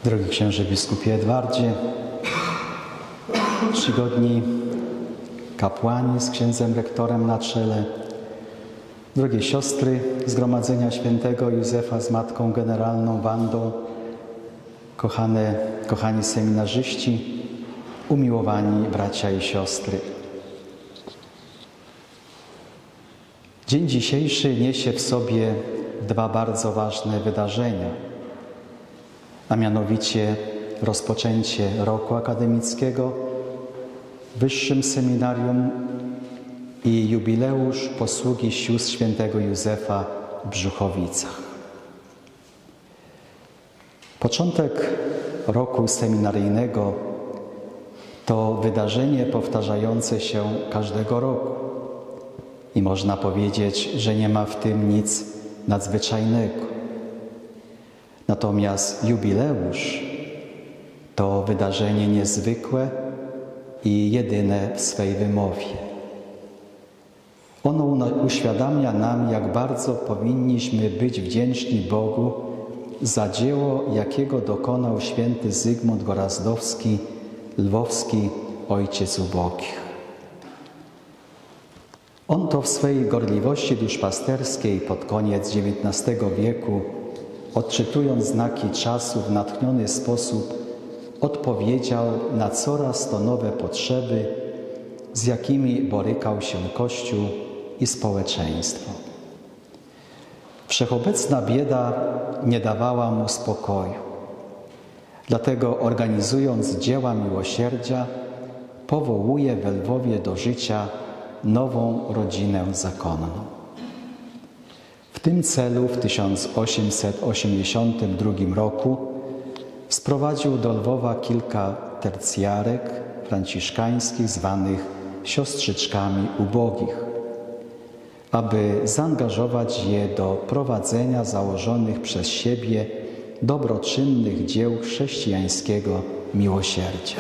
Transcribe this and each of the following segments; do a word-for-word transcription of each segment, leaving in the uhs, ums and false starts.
Drogi księże biskupie Edwardzie, czcigodni kapłani z księdzem rektorem na czele, drogie siostry Zgromadzenia Świętego Józefa z Matką Generalną Wandą, kochane, kochani seminarzyści, umiłowani bracia i siostry. Dzień dzisiejszy niesie w sobie dwa bardzo ważne wydarzenia, a mianowicie rozpoczęcie roku akademickiego w Wyższym Seminarium i jubileusz posługi sióstr świętego Józefa w Brzuchowicach. Początek roku seminaryjnego to wydarzenie powtarzające się każdego roku i można powiedzieć, że nie ma w tym nic nadzwyczajnego. Natomiast jubileusz to wydarzenie niezwykłe i jedyne w swej wymowie. Ono uświadamia nam, jak bardzo powinniśmy być wdzięczni Bogu za dzieło, jakiego dokonał święty Zygmunt Gorazdowski, lwowski ojciec ubogich. On to w swej gorliwości duszpasterskiej pod koniec dziewiętnastego wieku, odczytując znaki czasu w natchniony sposób, odpowiedział na coraz to nowe potrzeby, z jakimi borykał się Kościół i społeczeństwo. Wszechobecna bieda nie dawała mu spokoju. Dlatego, organizując dzieła miłosierdzia, powołuje we Lwowie do życia nową rodzinę zakonną. W tym celu w tysiąc osiemset osiemdziesiątym drugim roku sprowadził do Lwowa kilka tercjarek franciszkańskich zwanych siostrzyczkami ubogich, aby zaangażować je do prowadzenia założonych przez siebie dobroczynnych dzieł chrześcijańskiego miłosierdzia.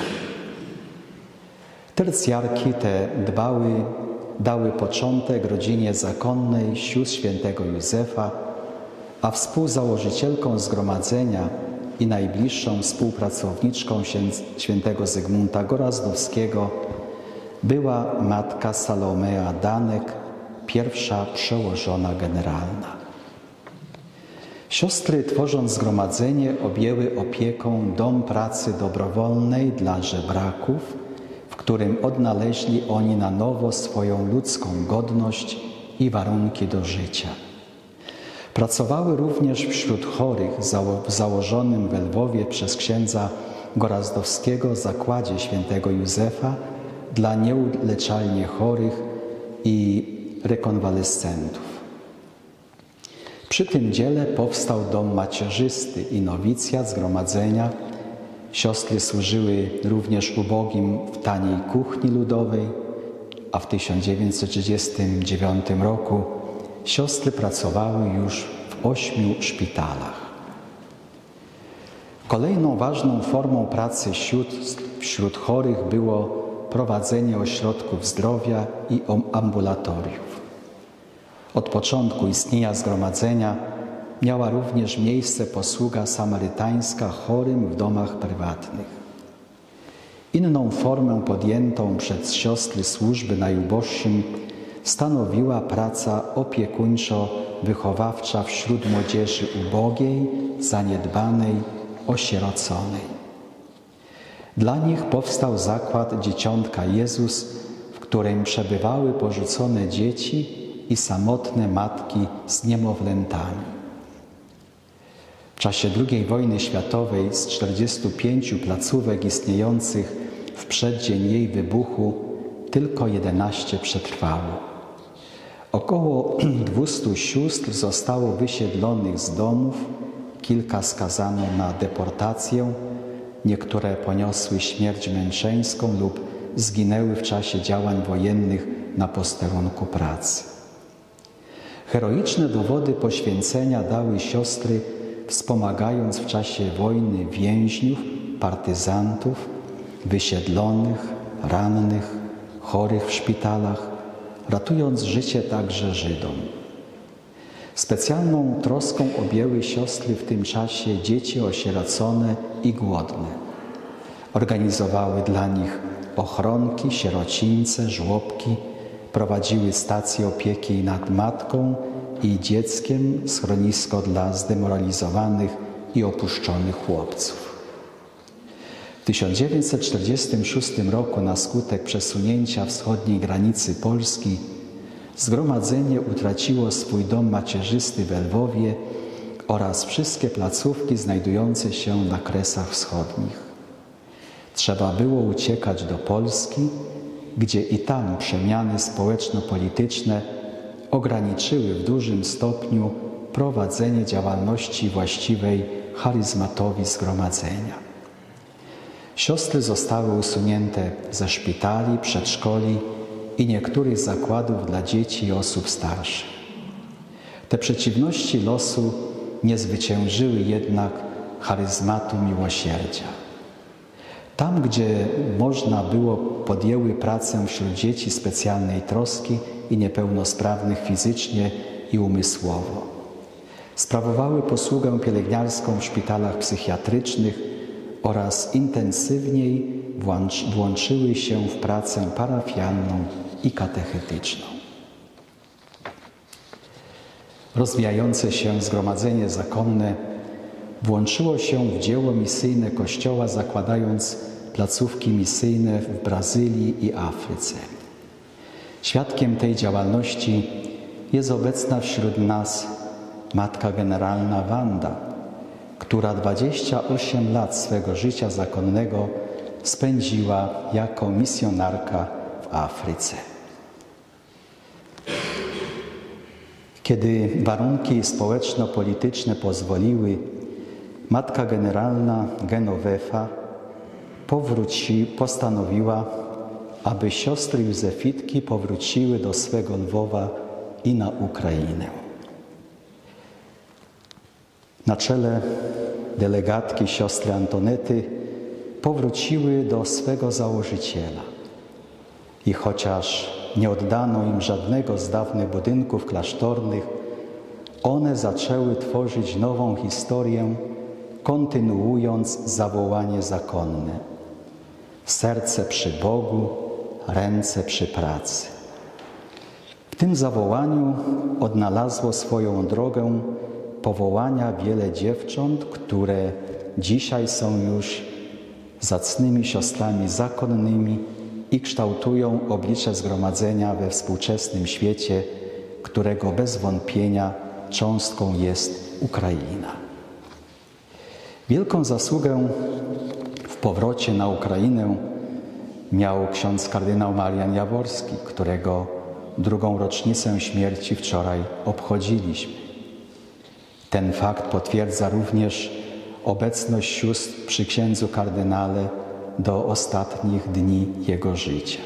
Tercjarki te dbały, dały początek rodzinie zakonnej sióstr świętego Józefa, a współzałożycielką zgromadzenia i najbliższą współpracowniczką świętego Zygmunta Gorazdowskiego była matka Salomea Danek, pierwsza przełożona generalna. Siostry, tworząc zgromadzenie, objęły opieką dom pracy dobrowolnej dla żebraków, w którym odnaleźli oni na nowo swoją ludzką godność i warunki do życia. Pracowały również wśród chorych w założonym we Lwowie przez księdza Gorazdowskiego zakładzie świętego Józefa dla nieuleczalnie chorych i rekonwalescentów. Przy tym dziele powstał dom macierzysty i nowicjat zgromadzenia. Siostry służyły również ubogim w taniej kuchni ludowej, a w tysiąc dziewięćset trzydziestym dziewiątym roku siostry pracowały już w ośmiu szpitalach. Kolejną ważną formą pracy wśród, wśród chorych było prowadzenie ośrodków zdrowia i ambulatoriów. Od początku istnienia zgromadzenia miała również miejsce posługa samarytańska chorym w domach prywatnych. Inną formę podjętą przez siostry służby najuboższym stanowiła praca opiekuńczo-wychowawcza wśród młodzieży ubogiej, zaniedbanej, osieroconej. Dla nich powstał zakład Dzieciątka Jezus, w którym przebywały porzucone dzieci i samotne matki z niemowlętami. W czasie drugiej wojny światowej z czterdziestu pięciu placówek istniejących w przeddzień jej wybuchu tylko jedenaście przetrwało. Około dwustu sióstr zostało wysiedlonych z domów, kilka skazano na deportację, niektóre poniosły śmierć męczeńską lub zginęły w czasie działań wojennych na posterunku pracy. Heroiczne dowody poświęcenia dały siostry, wspomagając w czasie wojny więźniów, partyzantów, wysiedlonych, rannych, chorych w szpitalach, ratując życie także Żydom. Specjalną troską objęły siostry w tym czasie dzieci osierocone i głodne. Organizowały dla nich ochronki, sierocińce, żłobki, prowadziły stacje opieki nad matką i dzieckiem, schronisko dla zdemoralizowanych i opuszczonych chłopców. W tysiąc dziewięćset czterdziestym szóstym roku na skutek przesunięcia wschodniej granicy Polski zgromadzenie utraciło swój dom macierzysty w Lwowie oraz wszystkie placówki znajdujące się na Kresach Wschodnich. Trzeba było uciekać do Polski, gdzie i tam przemiany społeczno-polityczne ograniczyły w dużym stopniu prowadzenie działalności właściwej charyzmatowi zgromadzenia. Siostry zostały usunięte ze szpitali, przedszkoli i niektórych zakładów dla dzieci i osób starszych. Te przeciwności losu nie zwyciężyły jednak charyzmatu miłosierdzia. Tam, gdzie można było, podjęły pracę wśród dzieci specjalnej troski i niepełnosprawnych fizycznie i umysłowo. Sprawowały posługę pielęgniarską w szpitalach psychiatrycznych oraz intensywniej włączyły się w pracę parafialną i katechetyczną. Rozwijające się zgromadzenie zakonne włączyło się w dzieło misyjne Kościoła, zakładając placówki misyjne w Brazylii i Afryce. Świadkiem tej działalności jest obecna wśród nas Matka Generalna Wanda, która dwadzieścia osiem lat swego życia zakonnego spędziła jako misjonarka w Afryce. Kiedy warunki społeczno-polityczne pozwoliły, Matka Generalna Genovefa powróci, postanowiła, aby siostry Józefitki powróciły do swego Lwowa i na Ukrainę. Na czele delegatki siostry Antonety powróciły do swego założyciela. I chociaż nie oddano im żadnego z dawnych budynków klasztornych, one zaczęły tworzyć nową historię, kontynuując zawołanie zakonne. Serce przy Bogu, ręce przy pracy. W tym zawołaniu odnalazło swoją drogę powołania wiele dziewcząt, które dzisiaj są już zacnymi siostrami zakonnymi i kształtują oblicze zgromadzenia we współczesnym świecie, którego bez wątpienia cząstką jest Ukraina. Wielką zasługę w powrocie na Ukrainę miał ksiądz kardynał Marian Jaworski, którego drugą rocznicę śmierci wczoraj obchodziliśmy. Ten fakt potwierdza również obecność sióstr przy księdzu kardynale do ostatnich dni jego życia.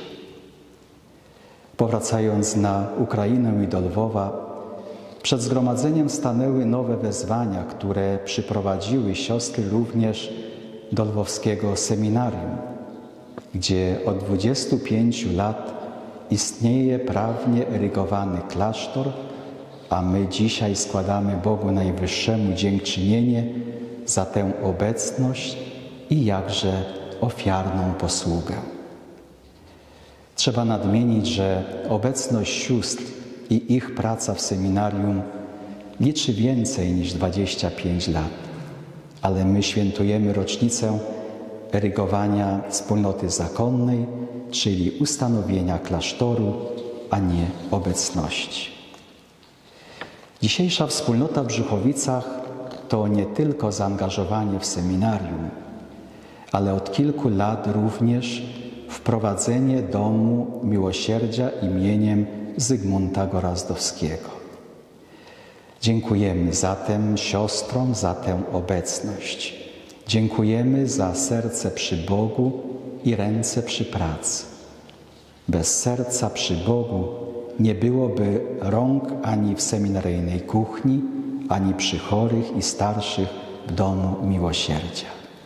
Powracając na Ukrainę i do Lwowa, przed zgromadzeniem stanęły nowe wezwania, które przyprowadziły siostry również do lwowskiego seminarium, gdzie od dwudziestu pięciu lat istnieje prawnie erygowany klasztor, a my dzisiaj składamy Bogu Najwyższemu dziękczynienie za tę obecność i jakże ofiarną posługę. Trzeba nadmienić, że obecność sióstr i ich praca w seminarium liczy więcej niż dwadzieścia pięć lat, ale my świętujemy rocznicę erygowania wspólnoty zakonnej, czyli ustanowienia klasztoru, a nie obecności. Dzisiejsza wspólnota w Brzuchowicach to nie tylko zaangażowanie w seminarium, ale od kilku lat również wprowadzenie Domu Miłosierdzia imieniem Zygmunta Gorazdowskiego. Dziękujemy zatem siostrom za tę obecność. Dziękujemy za serce przy Bogu i ręce przy pracy. Bez serca przy Bogu nie byłoby rąk ani w seminaryjnej kuchni, ani przy chorych i starszych w Domu Miłosierdzia.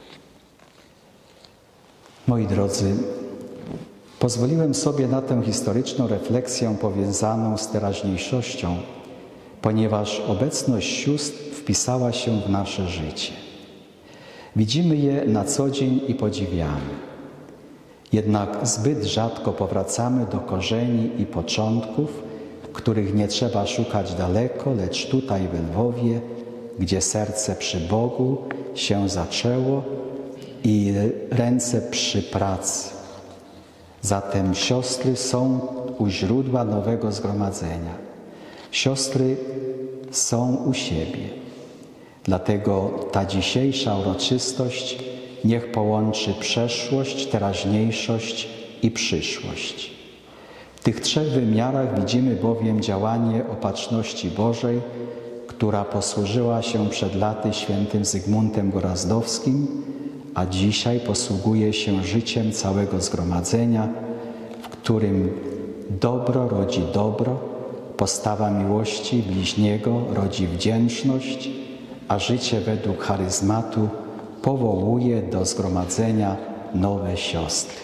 Moi drodzy, pozwoliłem sobie na tę historyczną refleksję powiązaną z teraźniejszością, ponieważ obecność sióstr wpisała się w nasze życie. Widzimy je na co dzień i podziwiamy. Jednak zbyt rzadko powracamy do korzeni i początków, których nie trzeba szukać daleko, lecz tutaj we Lwowie, gdzie serce przy Bogu się zaczęło i ręce przy pracy. Zatem siostry są u źródła nowego zgromadzenia. Siostry są u siebie. Dlatego ta dzisiejsza uroczystość niech połączy przeszłość, teraźniejszość i przyszłość. W tych trzech wymiarach widzimy bowiem działanie Opatrzności Bożej, która posłużyła się przed laty świętym Zygmuntem Gorazdowskim, a dzisiaj posługuje się życiem całego zgromadzenia, w którym dobro rodzi dobro, postawa miłości bliźniego rodzi wdzięczność, a życie według charyzmatu powołuje do zgromadzenia nowe siostry.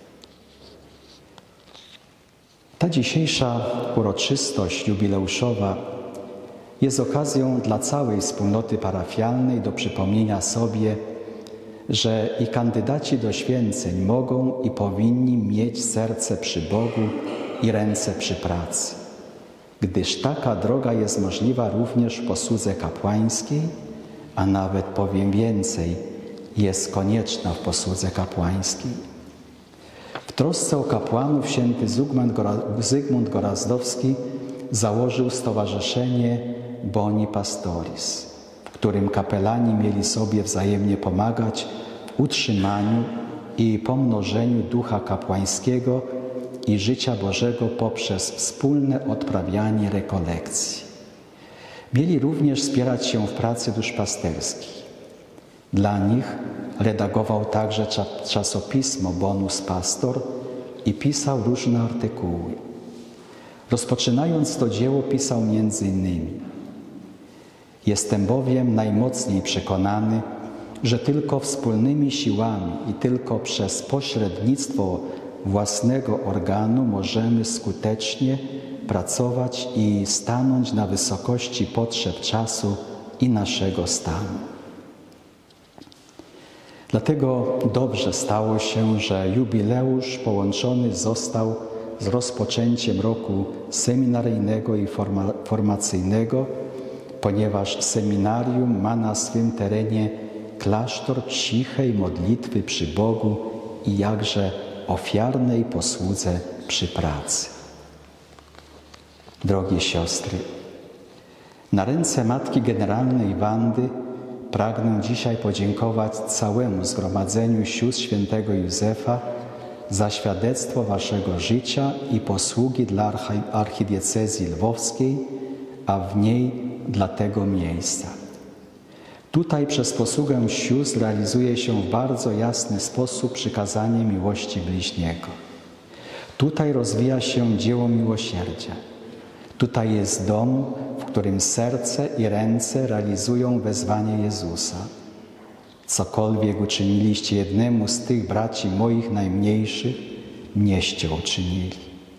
Ta dzisiejsza uroczystość jubileuszowa jest okazją dla całej wspólnoty parafialnej do przypomnienia sobie, że i kandydaci do święceń mogą i powinni mieć serce przy Bogu i ręce przy pracy, gdyż taka droga jest możliwa również w posłudze kapłańskiej, a nawet powiem więcej, jest konieczna w posłudze kapłańskiej. W trosce o kapłanów święty Zygmunt Gorazdowski założył stowarzyszenie Boni Pastoris, w którym kapelani mieli sobie wzajemnie pomagać w utrzymaniu i pomnożeniu ducha kapłańskiego i życia Bożego poprzez wspólne odprawianie rekolekcji. Mieli również wspierać się w pracy duszpasterskiej. Dla nich redagował także czasopismo Bonus Pastor i pisał różne artykuły. Rozpoczynając to dzieło pisał między innymi: Jestem bowiem najmocniej przekonany, że tylko wspólnymi siłami i tylko przez pośrednictwo własnego organu możemy skutecznie pracować i stanąć na wysokości potrzeb czasu i naszego stanu. Dlatego dobrze stało się, że jubileusz połączony został z rozpoczęciem roku seminaryjnego i forma, formacyjnego, ponieważ seminarium ma na swym terenie klasztor cichej modlitwy przy Bogu i jakże ofiarnej posłudze przy pracy. Drogie siostry, na ręce Matki Generalnej Wandy pragnę dzisiaj podziękować całemu Zgromadzeniu Sióstr Świętego Józefa za świadectwo waszego życia i posługi dla archidiecezji lwowskiej, a w niej dla tego miejsca. Tutaj przez posługę sióstr realizuje się w bardzo jasny sposób przykazanie miłości bliźniego. Tutaj rozwija się dzieło miłosierdzia. Tutaj jest dom, w którym serce i ręce realizują wezwanie Jezusa. Cokolwiek uczyniliście jednemu z tych braci moich najmniejszych, mnieście uczynili.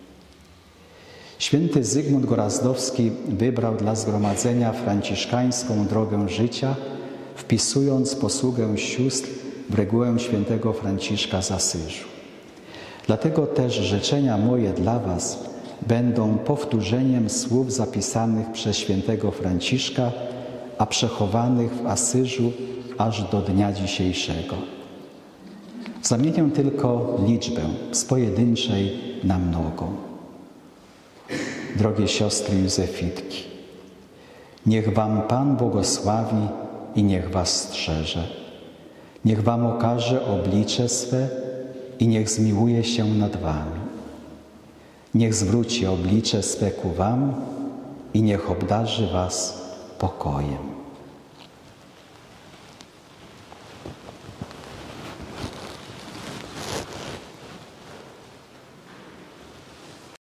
Święty Zygmunt Gorazdowski wybrał dla zgromadzenia franciszkańską drogę życia, wpisując posługę sióstr w regułę świętego Franciszka z Asyżu. Dlatego też życzenia moje dla was będą powtórzeniem słów zapisanych przez świętego Franciszka, a przechowanych w Asyżu aż do dnia dzisiejszego. Zamienię tylko liczbę z pojedynczej na mnogą. Drogie siostry Józefitki, niech wam Pan błogosławi i niech was strzeże. Niech wam okaże oblicze swe i niech zmiłuje się nad wami. Niech zwróci oblicze swe ku wam i niech obdarzy was pokojem.